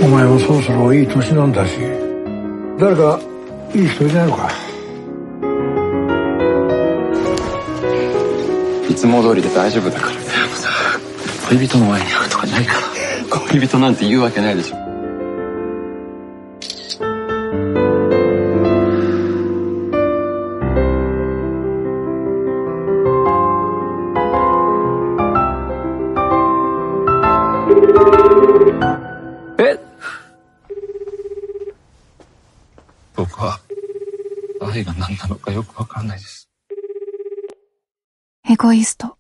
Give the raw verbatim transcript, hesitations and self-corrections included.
前もそろそろいい年なんだし、誰かいい人いないのか？ いつも通りで大丈夫だから。でもさ、恋人の前に会うとかないから。恋人なんて言うわけないでしょ。え？僕は愛が何なのかよくわかんないです。 エゴイスト。